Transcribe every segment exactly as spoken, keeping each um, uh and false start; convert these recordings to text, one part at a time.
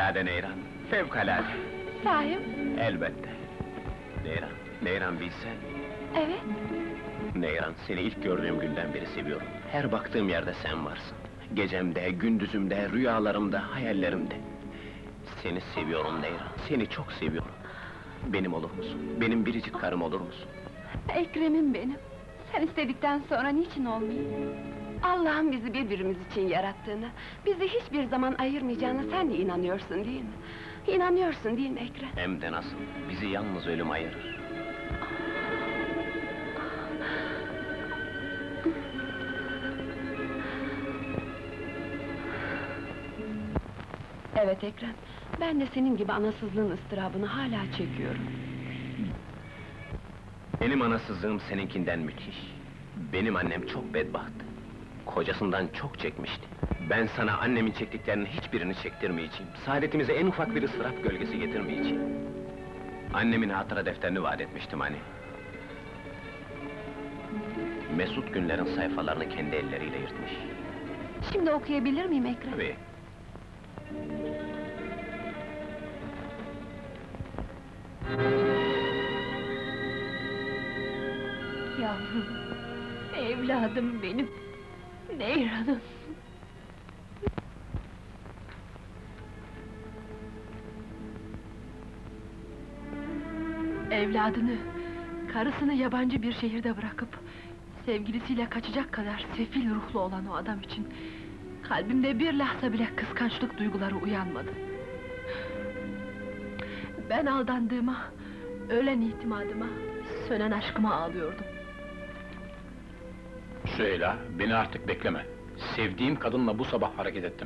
Fevkalade Neyran, fevkalade! Sahi? Elbette! Neyran, Neyran bilsen... Evet. Neyran, seni ilk gördüğüm günden beri seviyorum. Her baktığım yerde sen varsın. Gecemde, gündüzümde, rüyalarımda, hayallerimde. Seni seviyorum Neyran, seni çok seviyorum. Benim olur musun? Benim biricik karım olur musun? Ekrem'im benim. Sen istedikten sonra niçin olmayayım? Allah'ın bizi birbirimiz için yarattığını, bizi hiçbir zaman ayırmayacağını sen de inanıyorsun değil mi? İnanıyorsun değil mi Ekrem? Hem de nasıl, bizi yalnız ölüm ayırır. Evet Ekrem, ben de senin gibi anasızlığın ıstırabını hala çekiyorum. Benim anasızlığım seninkinden müthiş. Benim annem çok bedbahtı. Kocasından çok çekmişti. Ben sana annemin çektiklerinin hiçbirini çektirmeyeceğim. Saadetimize en ufak bir ıstırap gölgesi getirmeyeceğim. Annemin hatıra defterini vaat etmiştim hani. Mesut günlerin sayfalarını kendi elleriyle yırtmış. Şimdi okuyabilir miyim Ekrem? Tabii. Yavrum, evladım benim, Neyran'ım! Evladını, karısını yabancı bir şehirde bırakıp... sevgilisiyle kaçacak kadar sefil ruhlu olan o adam için... kalbimde bir lahza bile kıskançlık duyguları uyanmadı. Ben aldandığıma, ölen itimadıma, sönen aşkıma ağlıyordum. Süheyla, beni artık bekleme. Sevdiğim kadınla bu sabah hareket ettim.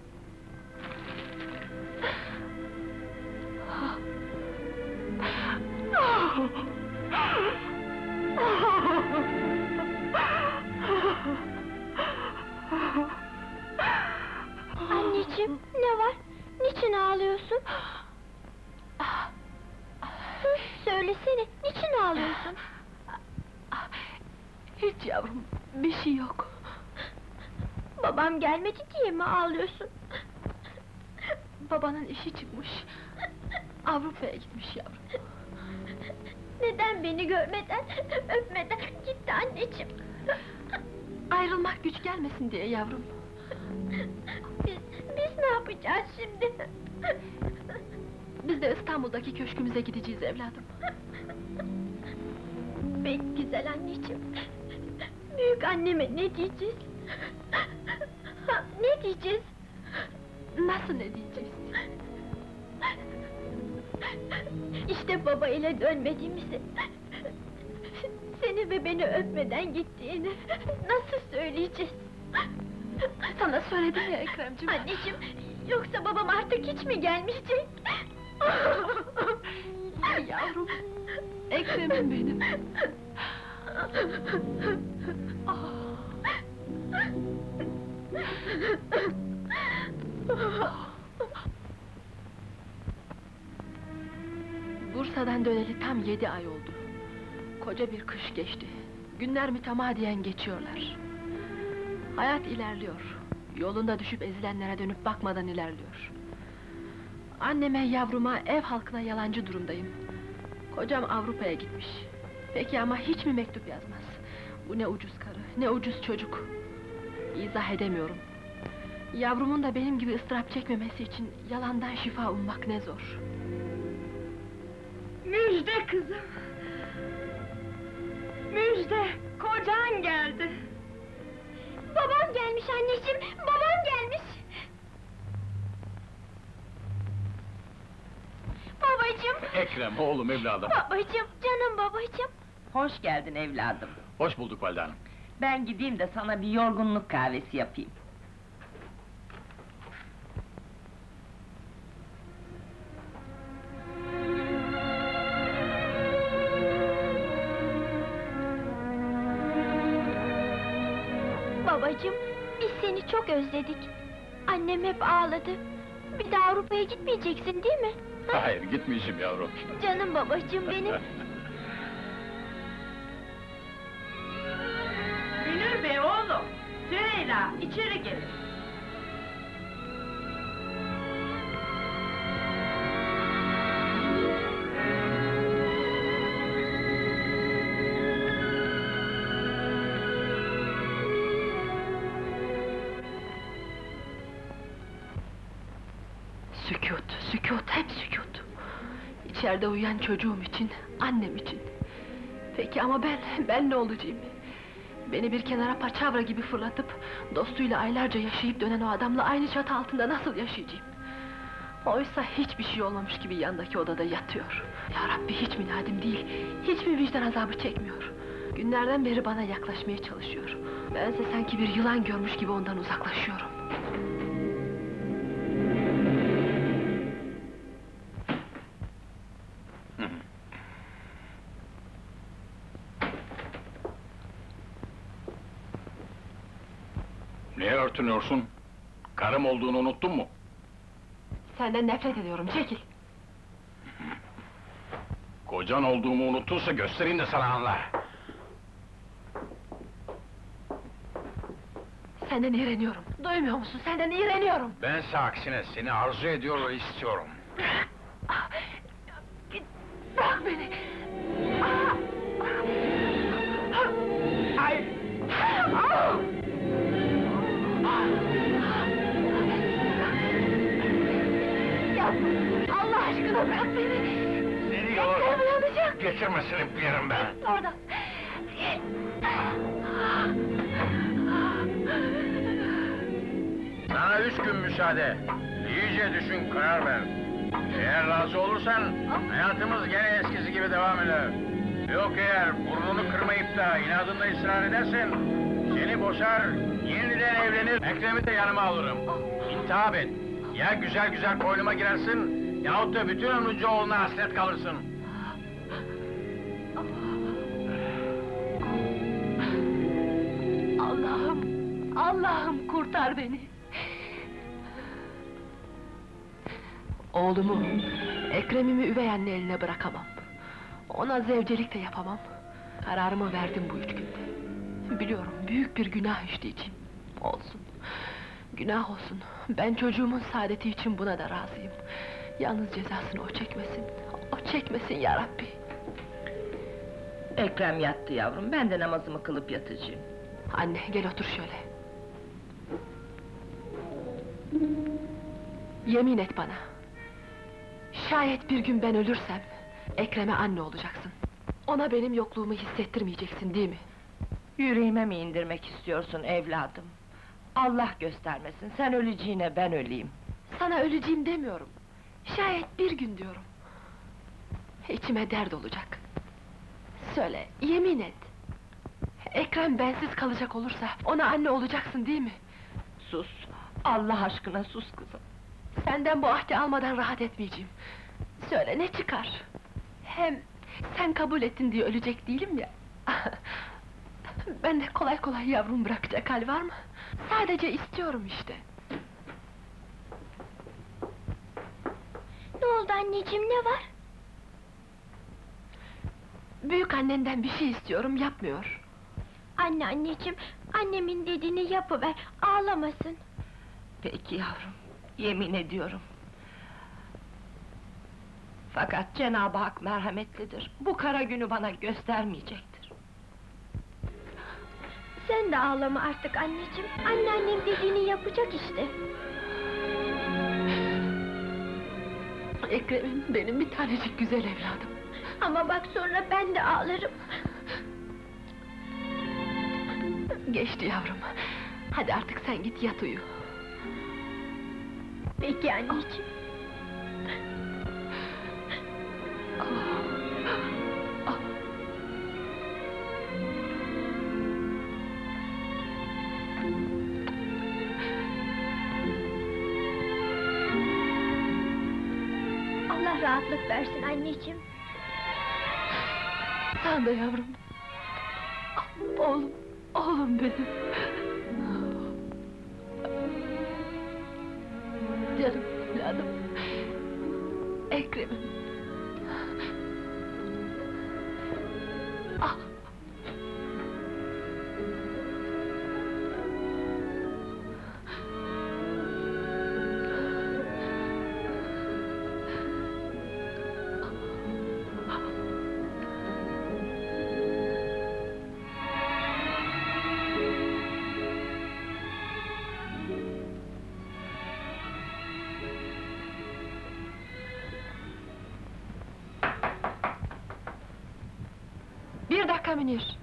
Anneciğim, ne var? Niçin ağlıyorsun? Söylesene, niçin ağlıyorsun? Hiç yavrum, bir şey yok. Babam gelmedi diye mi ağlıyorsun? Babanın işi çıkmış. Avrupa'ya gitmiş yavrum. Neden beni görmeden, öpmeden gitti anneciğim? Ayrılmak güç gelmesin diye yavrum. Biz, biz ne yapacağız şimdi? Biz de İstanbul'daki köşkümüze gideceğiz evladım. Benim güzel anneciğim! Büyük anneme ne diyeceğiz? Ne diyeceğiz? Nasıl ne diyeceğiz? İşte baba ile dönmediğimizi... seni ve beni öpmeden gittiğini... nasıl söyleyeceğiz? Sana söyledim ya Ekremciğim! Anneciğim, yoksa babam artık hiç mi gelmeyecek? Yavrum, Ekrem'im benim! Bursa'dan döneli tam yedi ay oldu. Koca bir kış geçti. Günler mütemadiyen geçiyorlar. Hayat ilerliyor. Yolunda düşüp ezilenlere dönüp bakmadan ilerliyor. Anneme, yavruma, ev halkına yalancı durumdayım. Kocam Avrupa'ya gitmiş. Peki ama hiç mi mektup yazmaz? Bu ne ucuz karı, ne ucuz çocuk! İzah edemiyorum. Yavrumun da benim gibi ıstırap çekmemesi için yalandan şifa ummak ne zor! Müjde kızım! Müjde! Kocan geldi! Babam gelmiş anneciğim, babam gelmiş! Babacığım! Ekrem, oğlum, evladım! Babacığım, canım babacığım! Hoş geldin evladım! Hoş bulduk Valide Hanım! Ben gideyim de sana bir yorgunluk kahvesi yapayım. Babacığım, biz seni çok özledik. Annem hep ağladı. Bir de Avrupa'ya gitmeyeceksin değil mi? Ha? Hayır, gitmeyeceğim yavrum! Canım babacığım benim! Münir Bey oğlum! Süheyla, içeri gelin! hep sükût. İçeride uyuyan çocuğum için, annem için. Peki ama ben, ben ne olacağım? Beni bir kenara paçavra gibi fırlatıp... ...dostuyla aylarca yaşayıp dönen o adamla aynı çatı altında nasıl yaşayacağım? Oysa hiçbir şey olmamış gibi yandaki odada yatıyor. Ya Rabbi, hiç mi nadim değil, hiç mi vicdan azabı çekmiyor? Günlerden beri bana yaklaşmaya çalışıyor. Bense sanki bir yılan görmüş gibi ondan uzaklaşıyorum. Niye örtünüyorsun? Karım olduğunu unuttun mu? Senden nefret ediyorum, çekil! Kocan olduğumu unuttunsa göstereyim de sana anla. Senden iğreniyorum, duymuyor musun? Senden iğreniyorum! Bense aksine seni arzu ediyor ve istiyorum. Ah, git, bırak beni! Ah, ah, ay! Ah! Yapma! Allah aşkına bırak beni! Seni Ekrem yanacak! Geçirmesini bilirim ben. Git oradan! Git! Sana üç gün müsaade. İyice düşün, karar ver. Eğer razı olursan, hayatımız gene eskisi gibi devam eder. Yok eğer burnunu kırmayıp da inadında ısrar edersen... ...seni boşar, yeniden evlenir, Ekrem'i de yanıma alırım. İntihap et. Ya güzel güzel koynuma girersin... ...yahut da bütün ömrünce oğluna hasret kalırsın. Allah'ım, Allah'ım kurtar beni! Oğlumu, Ekrem'imi üvey anne eline bırakamam. Ona zevcelik de yapamam. Kararımı verdim bu üç günde. Biliyorum, büyük bir günah işleyeceğim. Olsun, günah olsun. Ben çocuğumun saadeti için buna da razıyım. Yalnız cezasını o çekmesin, o çekmesin ya Rabbi! Ekrem yattı yavrum, ben de namazımı kılıp yatacağım. Anne, gel otur şöyle. Yemin et bana. Şayet bir gün ben ölürsem... ...Ekrem'e anne olacaksın. Ona benim yokluğumu hissettirmeyeceksin, değil mi? Yüreğime mi indirmek istiyorsun evladım? Allah göstermesin, sen öleceğine ben öleyim. Sana öleceğim demiyorum. Şayet bir gün diyorum. İçime dert olacak. Söyle, yemin et. Ekrem bensiz kalacak olursa... ...ona anne olacaksın, değil mi? Sus, Allah aşkına sus kızım. Senden bu ahdi almadan rahat etmeyeceğim. Söyle, ne çıkar? Hem sen kabul ettin diye ölecek değilim ya. Ben de kolay kolay yavrum bırakacak hal var mı? Sadece istiyorum işte. Ne oldu anneciğim, ne var? Büyük annenden bir şey istiyorum, yapmıyor. Anne anneciğim, annemin dediğini yapıver, ağlamasın. Peki yavrum, yemin ediyorum. Fakat Cenab-ı Hak merhametlidir, bu kara günü bana göstermeyecektir. Sen de ağlama artık anneciğim, anneannem dediğini yapacak işte. Ekrem'im, benim bir tanecik güzel evladım. Ama bak sonra ben de ağlarım. Geçti yavrum. Hadi artık sen git yat uyu. Peki anneciğim. Ah. Allah rahatlık versin anneciğim. Sen de yavrum. Ah, oğlum, oğlum benim. Canım evladım. Ekrem'im. Ah! Come in here.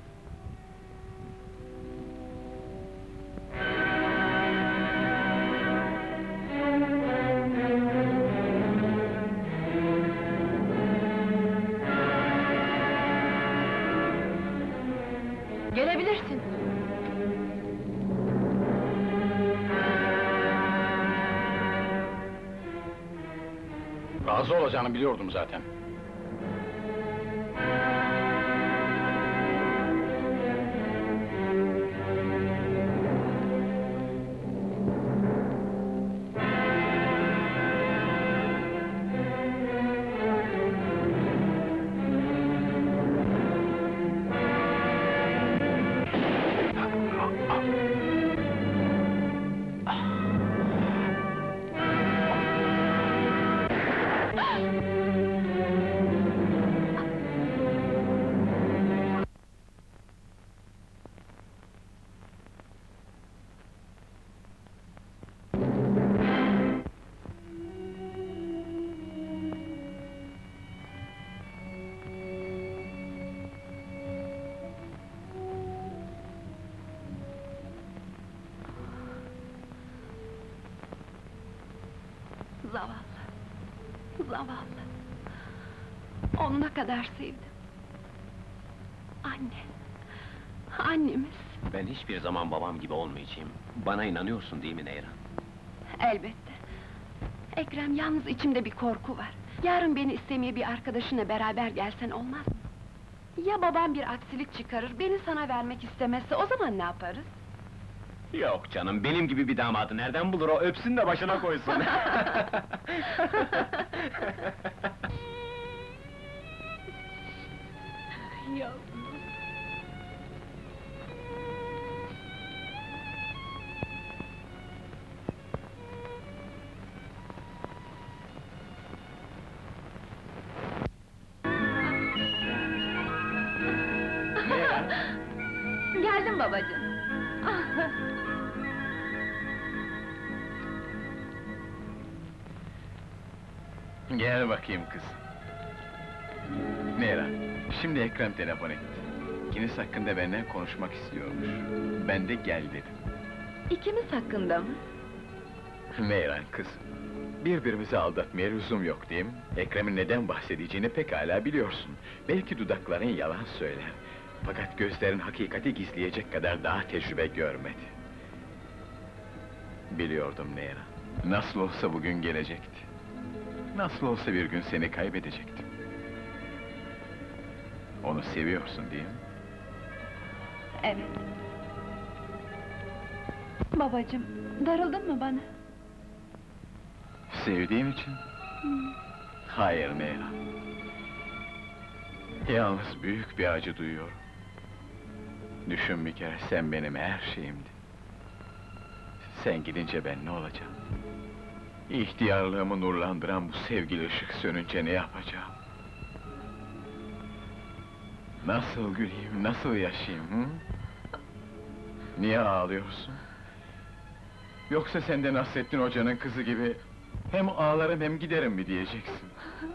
Gelebilirsin. Razı olacağını biliyordum zaten. Zavallı, zavallı. Onu ne kadar sevdim. Anne, annemiz. Ben hiçbir zaman babam gibi olmayacağım. Bana inanıyorsun değil mi Neyran? Elbette. Ekrem, yalnız içimde bir korku var. Yarın beni istemeye bir arkadaşınla beraber gelsen olmaz mı? Ya babam bir aksilik çıkarır, beni sana vermek istemezse, o zaman ne yaparız? Yok canım, benim gibi bir damadı nereden bulur o, öpsün de başına koysun! Yavrum. Geldim babacığım. Gel bakayım kız. Neyran, şimdi Ekrem telefon etti. İkiniz hakkında benden konuşmak istiyormuş. Ben de gel dedim. İkimiz hakkında mı? Neyran kız, birbirimizi aldatmaya lüzum yok değil mi? Ekrem'in neden bahsedeceğini pekala biliyorsun. Belki dudakların yalan söyler. Fakat gözlerin hakikati gizleyecek kadar daha tecrübe görmedi. Biliyordum Neyran. Nasıl olsa bugün gelecekti. Nasıl olsa bir gün seni kaybedecektim. Onu seviyorsun değil mi? Evet. Babacığım, darıldın mı bana? Sevdiğim için? Hayır Neyran. Yalnız büyük bir acı duyuyorum. Düşün bir kere, sen benim her şeyimdin. Sen gidince ben ne olacağım? İhtiyarlığımı nurlandıran bu sevgili ışık sönünce ne yapacağım? Nasıl güleyim, nasıl yaşayayım, hı? Niye ağlıyorsun? Yoksa sen de Nasrettin Hoca'nın kızı gibi... hem ağlarım hem giderim mi diyeceksin?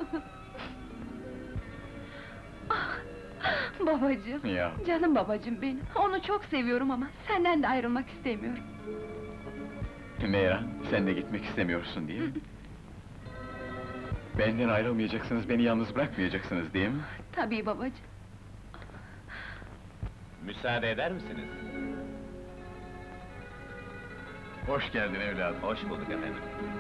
Babacığım, Ya. canım babacığım benim. Onu çok seviyorum ama senden de ayrılmak istemiyorum. Neyran, sen de gitmek istemiyorsun değil mi? Benden ayrılmayacaksınız, beni yalnız bırakmayacaksınız değil mi? Tabii babacığım. Müsaade eder misiniz? Hoş geldin evladım. Hoş bulduk efendim.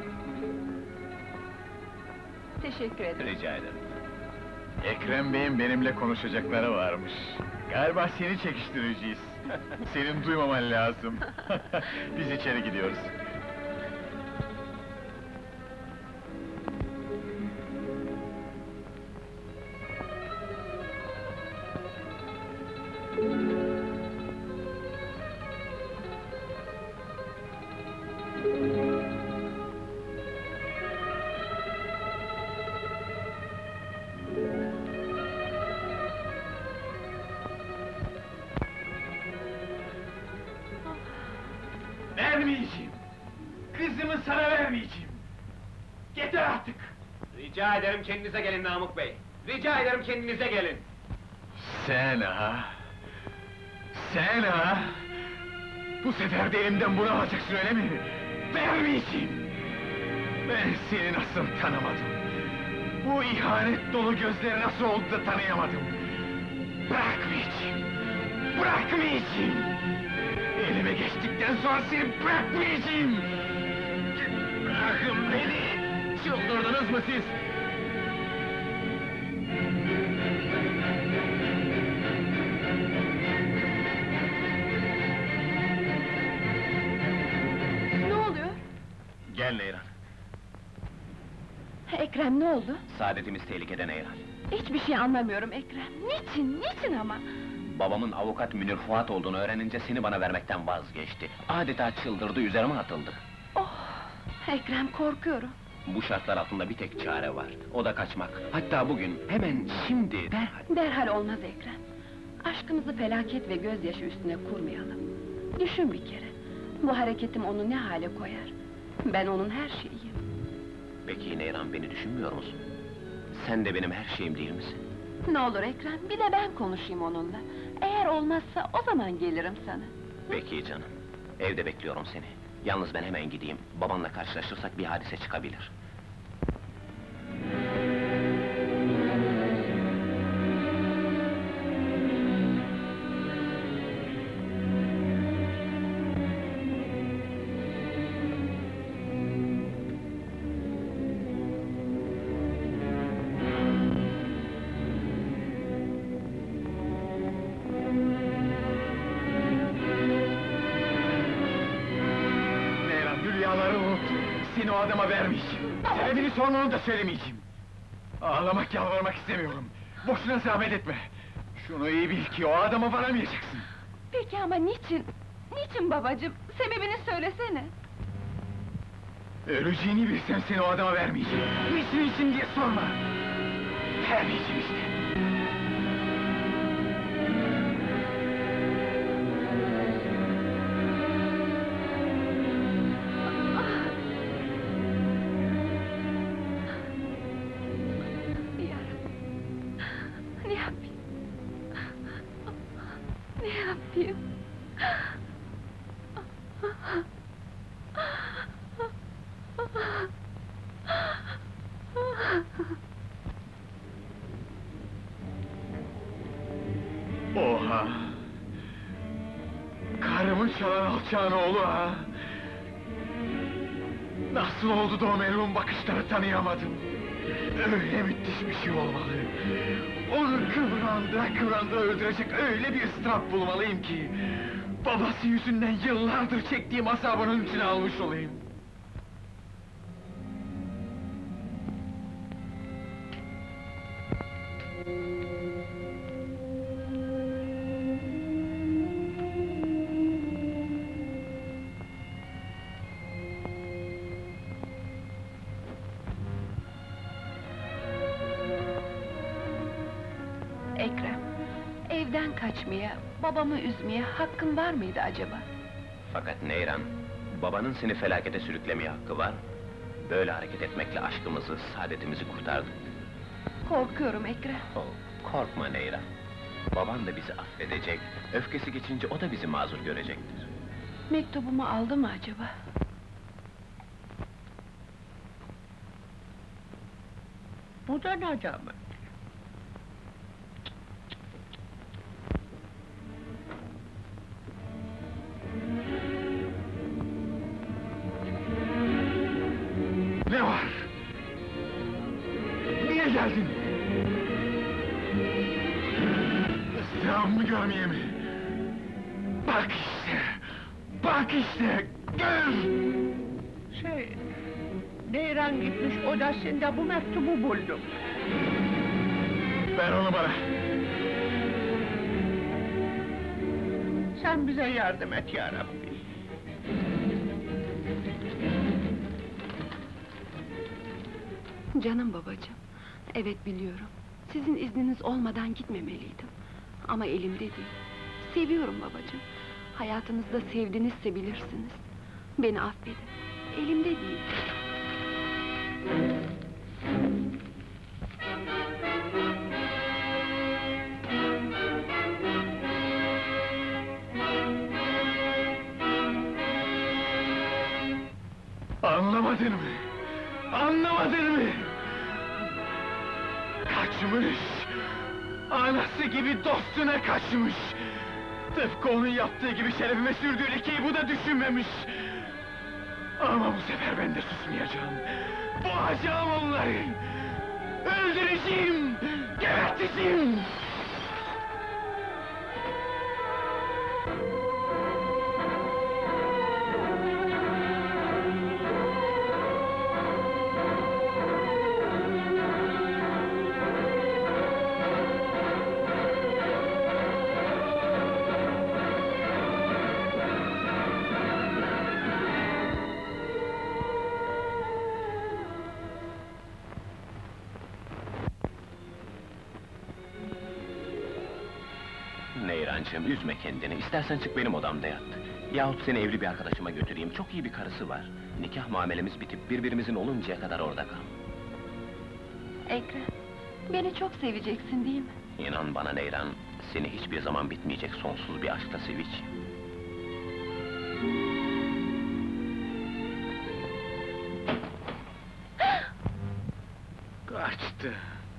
Teşekkür ederim. Rica ederim. Ekrem Bey'in benimle konuşacakları varmış. Galiba seni çekiştireceğiz. Senin duymaman lazım. Biz içeri gidiyoruz. Vermeyeceğim! Kızımı sana vermeyeceğim! Yeter artık! Rica ederim kendinize gelin Namık Bey! Rica ederim kendinize gelin! Sen ha! Sen ha? Bu sefer de elimden bunu alacaksın öyle mi? Vermeyeceğim! Ben seni nasıl tanımadım? Bu ihanet dolu gözleri nasıl oldu da tanıyamadım? Bırakmayacağım! Bırakmayacağım! Elime geçtikten sonra seni bırakmayacağım! Bırakın beni! Çıldırdınız mı siz? Ne oluyor? Gel Neyran. Ekrem ne oldu? Saadetimiz tehlikede Neyran. Hiçbir şey anlamıyorum Ekrem. Niçin, niçin ama? Babamın avukat Münir Fuat olduğunu öğrenince seni bana vermekten vazgeçti. Adeta çıldırdı, üzerime atıldı. Oh, Ekrem korkuyorum. Bu şartlar altında bir tek çare var. O da kaçmak. Hatta bugün, hemen şimdi, derhal. Derhal olmaz Ekrem. Aşkımızı felaket ve gözyaşı üstüne kurmayalım. Düşün bir kere. Bu hareketim onu ne hale koyar? Ben onun her şeyiyim. Peki Neyran, beni düşünmüyor musun? Sen de benim her şeyim değil misin? Ne olur Ekrem, bir de ben konuşayım onunla. Eğer olmazsa o zaman gelirim sana. Peki canım. Evde bekliyorum seni. Yalnız ben hemen gideyim. Babanla karşılaşırsak bir hadise çıkabilir. Neyran, hülyaları unut! Seni o adama vermeyeceğim! Sebebini sormanı da söylemeyeceğim! Ağlamak, yalvarmak istemiyorum! Boşuna zahmet etme! Şunu iyi bil ki o adama varamayacaksın! Peki ama niçin? Niçin babacığım? Sebebini söylesene. Öleceğini bilsem seni o adama vermeyeceğim! Niçin için diye sorma! Vermeyeceğim işte! Yarabbim! Ne yapayım? Ne yapayım? Oha! Karımı çalan alçağın oğlu ha! Nasıl oldu da o merhum bakışları tanıyamadım? Öyle müthiş bir şey olmalı! Onu kıvrandıra kıvrandıra öldürecek öyle bir ıstırap bulmalıyım ki... ...babası yüzünden yıllardır çektiğim azabının içine almış olayım! Ekrem, evden kaçmaya, babamı üzmeye hakkın var mıydı acaba? Fakat Neyran, babanın seni felakete sürüklemeye hakkı var. Böyle hareket etmekle aşkımızı, saadetimizi kurtardık. Korkuyorum Ekrem. Oh, korkma Neyran. Baban da bizi affedecek, öfkesi geçince o da bizi mazur görecektir. Mektubumu aldı mı acaba? Bu da ne acaba? Ne var? Niye geldin? Isırabımı görmeye mi? Bak işte! Bak işte! Gör! Şey... Neyran gitmiş odasında bu mektubu buldum. Ver onu bana! Sen bize yardım et ya Rabbi. Canım babacığım, evet biliyorum. Sizin izniniz olmadan gitmemeliydim. Ama elimde değil. Seviyorum babacığım. Hayatınızda sevdinizse bilirsiniz. Beni affedin. Elimde değil. Anlamadın mı? Anlamadın mı? Kaçmış! Anası gibi dostuna kaçmış! Tıpkı onun yaptığı gibi şerefime sürdüğü lekeyi bu da düşünmemiş! Ama bu sefer ben de susmayacağım! Boğacağım onları! Öldüreceğim! Geberteceğim! Neyrancığım, üzme kendini, İstersen çık benim odamda yat. Yahut seni evli bir arkadaşıma götüreyim, çok iyi bir karısı var. Nikah muamelemiz bitip birbirimizin oluncaya kadar orada kal. Ekrem, beni çok seveceksin değil mi? İnan bana Neyran, seni hiçbir zaman bitmeyecek sonsuz bir aşkla seveceğim. Kaçtı!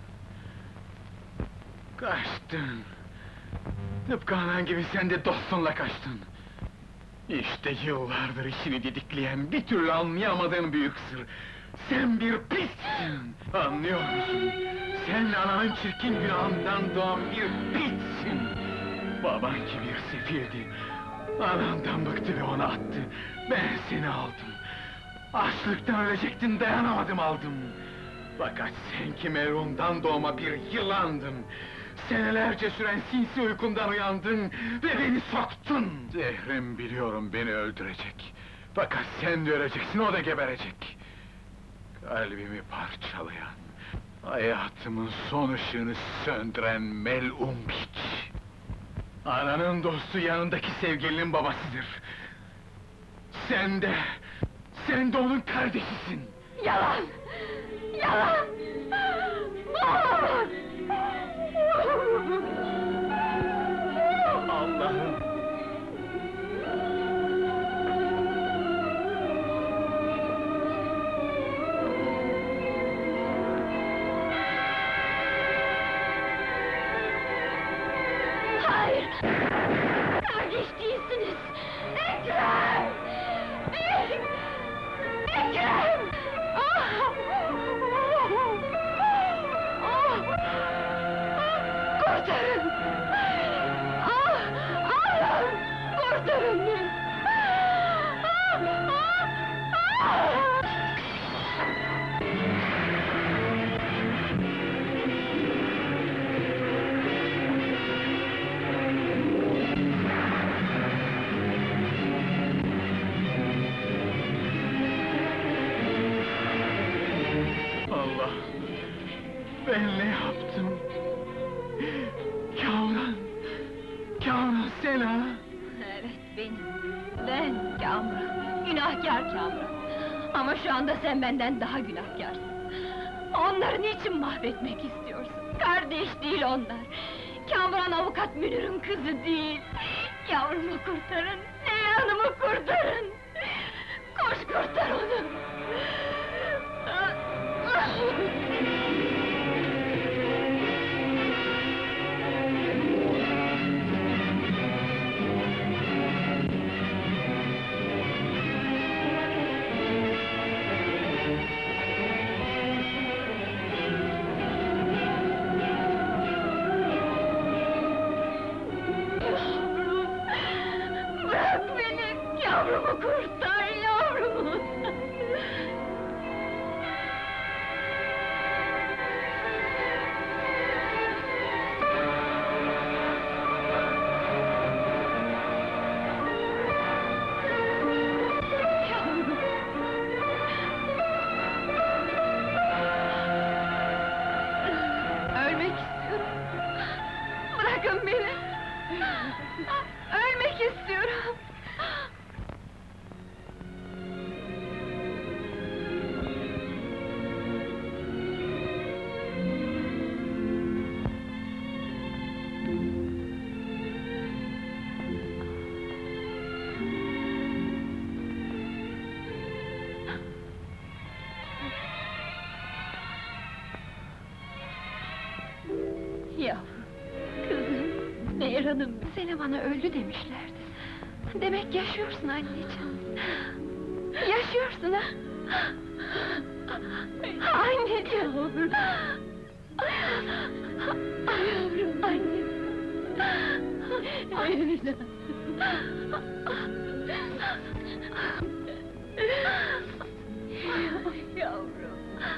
Kaçtın! Tıpkı anan gibi sen de dostunla kaçtın! İşte yıllardır işini didikleyen, bir türlü anlayamadığın büyük sır! Sen bir pissin! Anlıyor musun? Sen ananın çirkin günahından doğan bir pissin! Baban ki bir sefildi! Anandan bıktı ve onu attı! Ben seni aldım! Açlıktan ölecektin, dayanamadım aldım! Fakat sen ki merhumdan doğma bir yılandın! Senelerce süren sinsi uykundan uyandın ve beni soktun! Zehrim biliyorum beni öldürecek! Fakat sen de öleceksin, o da geberecek! Kalbimi parçalayan, hayatımın son ışığını söndüren melun piç! Ananın dostu yanındaki sevgilinin babasıdır! Sen de, sen de onun kardeşisin! Yalan! Yalan! Olamaz! Allah'ım! Hayır! Kardeş değilsiniz! Ekrem! Ek- Ekrem! Ah! Ah! Kurtarın! Ah! Allah'ım! Kurtarın beni! Ah! Ah! Ah! Allah! Ben ne yaptım? Kamran! Kamran sen ha? Evet, benim. Ben Kamran. Günahkar Kamran. Ama şu anda sen benden daha günahkarsın. Onları niçin mahvetmek istiyorsun? Kardeş değil onlar. Kamran avukat Münir'in kızı değil. Yavrumu kurtarın, Neyran'ımı kurtarın! Koş kurtar onu! Yavrum! Bırak beni! Yavrumu kurtar, yavrumu! Yavrum! Ölmek istiyorum! Bırakın beni! Ölmek istiyorum! Yavrum, kızım, Neyran'ım, Seni bana öldü demişlerdi. Demek yaşıyorsun anneciğim. Yaşıyorsun ha? Anneciğim! yavrum, annem. Evladım. Yavrum.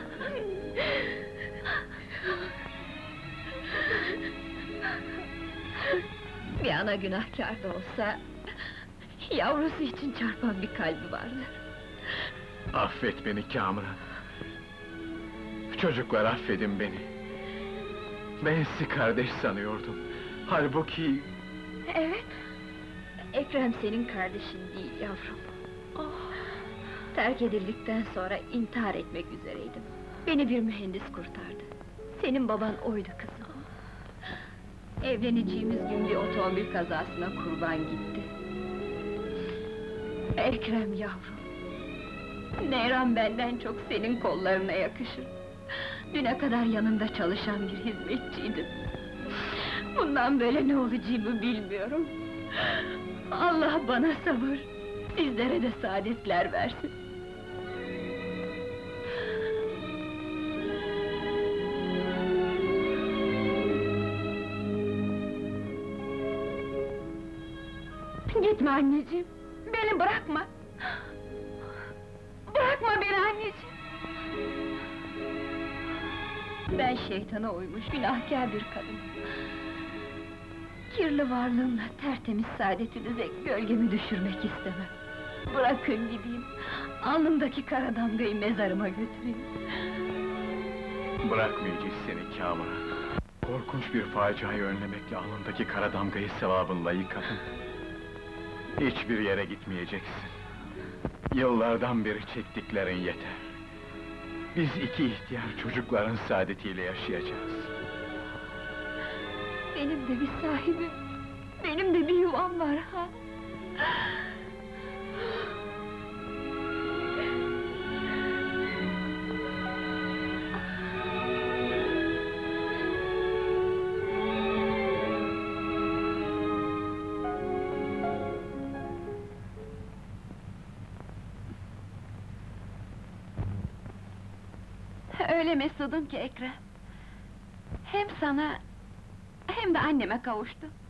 Bir ana günahkar da olsa, yavrusu için çarpan bir kalbi vardır. Affet beni Kamran. Çocuklar affedin beni. Ben sizi kardeş sanıyordum. Halbuki Evet. Ekrem senin kardeşin değil yavrum. Oh, Terk edildikten sonra intihar etmek üzereydim. Beni bir mühendis kurtardı. Senin baban oydu kızım. Evleneceğimiz gün bir otomobil kazasına kurban gitti. Ekrem yavrum. Neyran benden çok senin kollarına yakışır. Düne kadar yanında çalışan bir hizmetçiydim. Bundan böyle ne olacağımı bilmiyorum. Allah bana sabır, sizlere de saadetler versin. gitme anneciğim! Beni bırakma! Bırakma beni anneciğim! Ben şeytana uymuş, günahkar bir kadın. Kirli varlığımla tertemiz saadetinize gölgemi düşürmek istemem. Bırakın gideyim, alnımdaki kara damgayı mezarıma götüreyim. bırakmayacağız seni Kamran. Korkunç bir faciayı önlemekle alnındaki kara damgayı sevabınla yıkadın. Hiçbir yere gitmeyeceksin. Yıllardan beri çektiklerin yeter. Biz iki ihtiyar çocukların saadetiyle yaşayacağız. Benim de bir sahibim, benim de bir yuvam var ha! Öyle mesudum ki Ekrem. Hem sana, hem de anneme kavuştum.